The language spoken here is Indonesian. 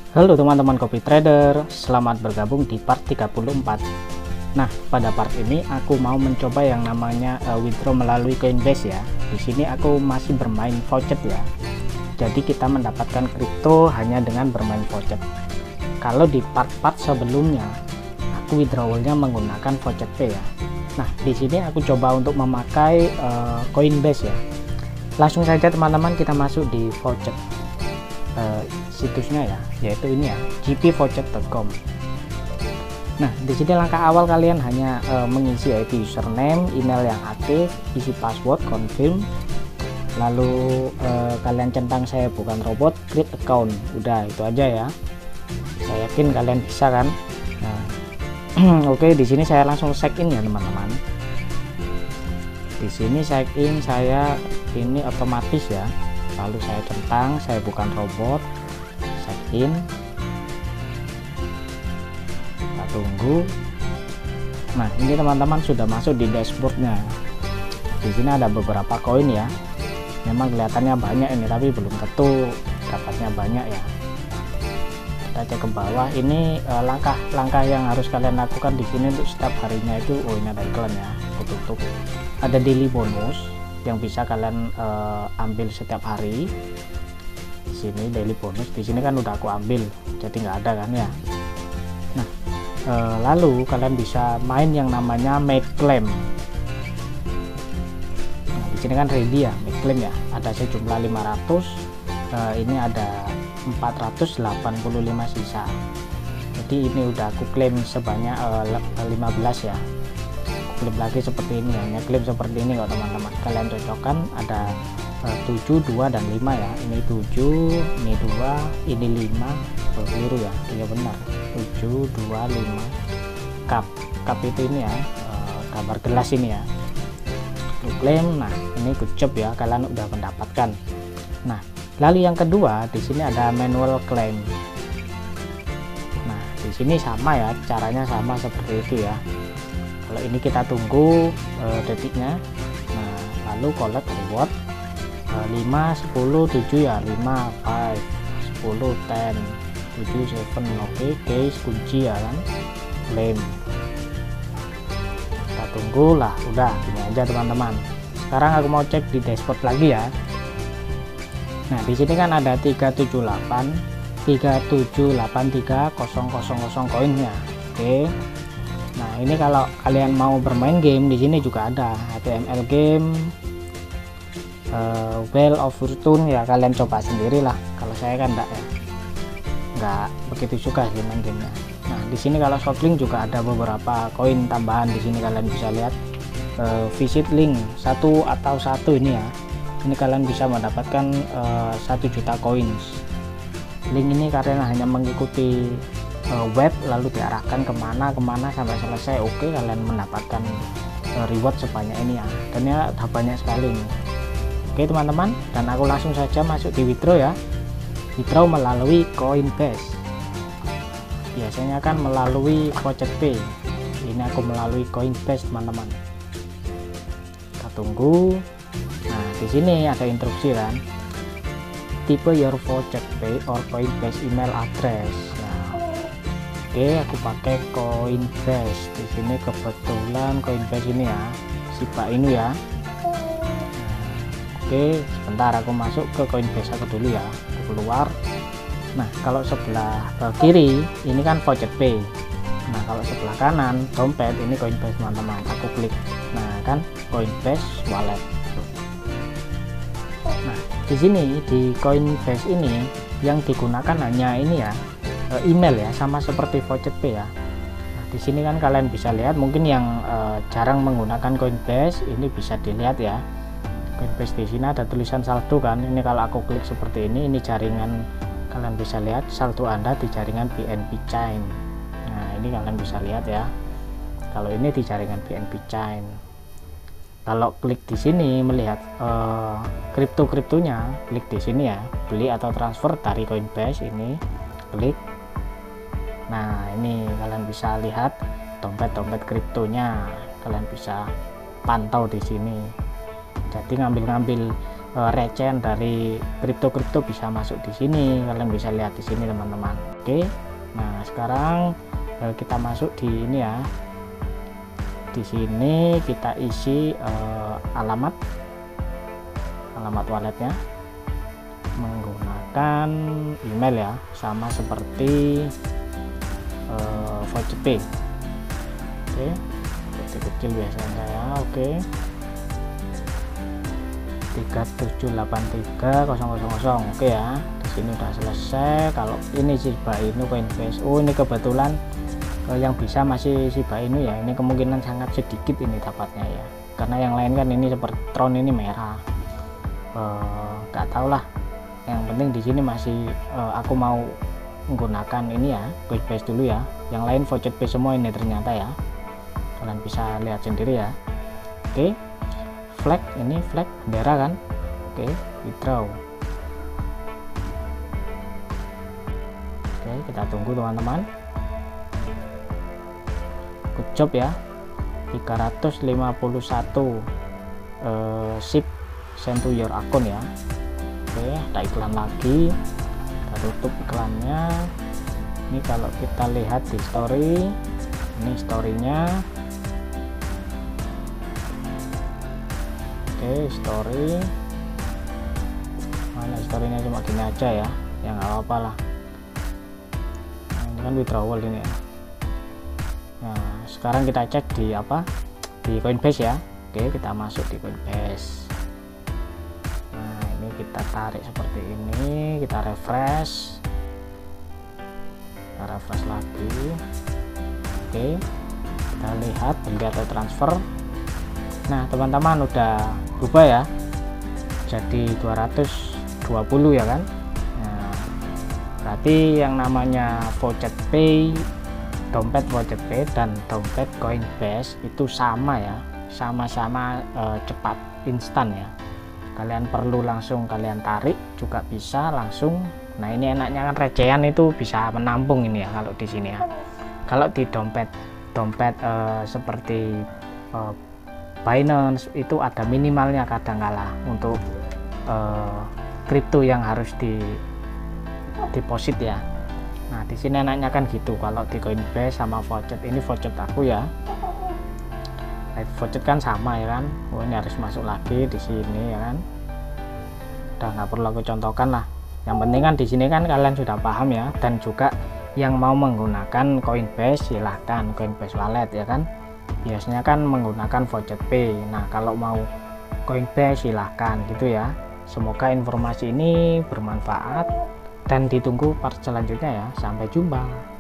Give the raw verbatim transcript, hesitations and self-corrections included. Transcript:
Halo teman-teman copy trader, selamat bergabung di part tiga puluh empat. Nah, pada part ini aku mau mencoba yang namanya uh, withdraw melalui Coinbase ya. Di sini aku masih bermain voucher ya. Jadi kita mendapatkan kripto hanya dengan bermain voucher. Kalau di part-part sebelumnya, aku withdrawalnya menggunakan voucher pay ya. Nah, di sini aku coba untuk memakai uh, Coinbase ya. Langsung saja teman-teman kita masuk di voucher uh, situsnya ya, yaitu ini ya, g p voucher dot com. Nah, di sini langkah awal kalian hanya uh, mengisi yaitu username, email yang aktif, isi password, confirm, lalu uh, kalian centang saya bukan robot, create account. Udah, itu aja ya. Saya yakin kalian bisa kan. Nah, oke, di sini saya langsung check in ya teman-teman. Di sini check in saya ini otomatis ya. Lalu saya centang saya bukan robot, check in. Kita tunggu. Nah, ini teman-teman sudah masuk di dashboardnya. Di sini ada beberapa koin ya. Memang kelihatannya banyak ini, tapi belum tentu dapatnya banyak ya. Kita cek ke bawah. Ini eh, langkah-langkah yang harus kalian lakukan di sini untuk setiap harinya itu. Oh, ini ada iklan ya. Tutup. Ada daily bonus yang bisa kalian uh, ambil setiap hari. Di sini daily bonus, di sini kan udah aku ambil, jadi nggak ada kan ya. Nah, uh, lalu kalian bisa main yang namanya make claim. Nah, di sini kan ready ya, make claim ya. Ada sejumlah lima ratus, uh, ini ada empat ratus delapan puluh lima sisa. Jadi ini udah aku klaim sebanyak uh, lima belas ya. Klaim lagi seperti ini hanya klaim seperti ini kok teman-teman. Kalian cocokkan ada uh, tujuh, dua dan lima ya. Ini tujuh, ini dua, ini lima. Oh, biru ya. Iya benar. tujuh, dua, lima. Cup. Cup itu ini ya. Uh, gambar gelas ini ya. Lalu klaim. Nah, ini good job ya. Kalian udah mendapatkan. Nah, lalu yang kedua di sini ada manual claim. Nah, di sini sama ya. Caranya sama seperti itu ya. Kalau ini kita tunggu uh, detiknya. Nah, lalu collect reward uh, lima, sepuluh, tujuh ya, lima, lima, sepuluh, sepuluh, tujuh, tujuh. Oke, case kunci ya kan. Claim. Kita tunggu lah, udah gini aja teman-teman. Sekarang aku mau cek di dashboard lagi ya. Nah, di sini kan ada tiga tujuh delapan, tiga tujuh delapan tiga nol nol nol koinnya. Oke. Nah, ini kalau kalian mau bermain game di sini juga ada H T M L game, uh, Wheel of Fortune ya, kalian coba sendiri lah. Kalau saya kan enggak ya, enggak begitu suka sih main gamenya. Nah, di sini kalau shortlink juga ada beberapa koin tambahan. Di sini kalian bisa lihat uh, visit link satu atau satu ini ya. Ini kalian bisa mendapatkan uh, satu juta koin. Link ini karena hanya mengikuti web lalu diarahkan kemana kemana sampai selesai. Oke, kalian mendapatkan uh, reward sebanyak ini ya, dan ya banyak sekali nih. Oke teman-teman, dan aku langsung saja masuk di withdraw ya. Withdraw melalui Coinbase, biasanya kan melalui voucher pay, ini aku melalui Coinbase teman-teman. Kita tunggu. Nah, di sini ada instruksi kan, tipe your voucher pay or Coinbase email address. Oke, aku pakai Coinbase. Di sini kebetulan Coinbase ini ya, Shiba Inu ya. Nah, oke, sebentar aku masuk ke Coinbase aku dulu ya. Aku keluar. Nah, kalau sebelah uh, kiri ini kan voucher pay. Nah, kalau sebelah kanan dompet ini Coinbase teman-teman. Aku klik. Nah, kan Coinbase wallet. Nah, di sini di Coinbase ini yang digunakan hanya ini ya, email ya, sama seperti voucher pay ya. Nah, di sini kan kalian bisa lihat, mungkin yang uh, jarang menggunakan Coinbase ini bisa dilihat ya. Coinbase di sini ada tulisan saldo kan. Ini kalau aku klik seperti ini, ini jaringan, kalian bisa lihat saldo Anda di jaringan B N B Chain. Nah, ini kalian bisa lihat ya. Kalau ini di jaringan B N B Chain. Kalau klik di sini melihat uh, kripto-kriptonya, klik di sini ya, beli atau transfer dari Coinbase ini, klik. Nah, ini kalian bisa lihat dompet-dompet kriptonya, kalian bisa pantau di sini. Jadi ngambil-ngambil uh, recehan dari kripto-kripto bisa masuk di sini. Kalian bisa lihat di sini teman-teman. Oke, nah sekarang uh, kita masuk di ini ya. Di sini kita isi uh, alamat alamat walletnya menggunakan email ya, sama seperti uh, voucher pay. Oke, kecil-kecil biasanya saya. Oke, tiga tujuh delapan tiga nol nol nol. Oke ya, di sini udah selesai. Kalau ini Shiba Inu Coinbase, oh ini kebetulan eh, yang bisa masih Shiba Inu ya. Ini kemungkinan sangat sedikit ini dapatnya ya, karena yang lain kan ini seperti Tron ini merah. Eh, nggak tahu lah. Yang penting di sini masih eh, aku mau menggunakan ini ya, Coinbase dulu ya. Yang lain voucher pay semua ini ternyata ya. Kalian bisa lihat sendiri ya. Oke, flag ini flag bendera kan. Oke, withdraw. Oke, kita tunggu teman-teman. Good job ya, tiga ratus lima puluh satu uh, ship send to your account ya. Oke, ada iklan lagi, kita tutup iklannya. Ini kalau kita lihat di story, ini storynya. Oke, story mana storynya, cuma gini aja ya, yang nggak apa-apa lah. Nah, ini kan withdrawal ini ya. Nah sekarang kita cek di apa, di Coinbase ya. Oke, kita masuk di Coinbase. Nah ini kita tarik seperti ini, kita refresh, kita refresh lagi. Oke, kita lihat beli atau transfer. Nah teman-teman udah berubah ya, jadi dua ratus dua puluh ya kan. Nah, berarti yang namanya voucher pay, dompet voucher pay dan dompet Coinbase itu sama ya, sama-sama e, cepat, instan ya. Kalian perlu langsung kalian tarik juga bisa langsung. Nah ini enaknya kan recehan itu bisa menampung ini ya kalau di sini ya. Kalau di dompet dompet e, seperti e, Binance itu ada minimalnya kadangkala untuk uh, kripto yang harus di deposit ya. Nah di sini enaknya kan gitu. Kalau di Coinbase sama voucher, ini voucher aku ya. Nah, voucher kan sama ya kan. Oh ini harus masuk lagi di sini ya kan. Udah nggak perlu aku contohkan lah. Yang penting kan di sini kan kalian sudah paham ya. Dan juga yang mau menggunakan Coinbase silahkan, Coinbase Wallet ya kan. Biasanya kan menggunakan voucher pay. Nah kalau mau Coinbase silahkan gitu ya. Semoga informasi ini bermanfaat dan ditunggu part selanjutnya ya. Sampai jumpa.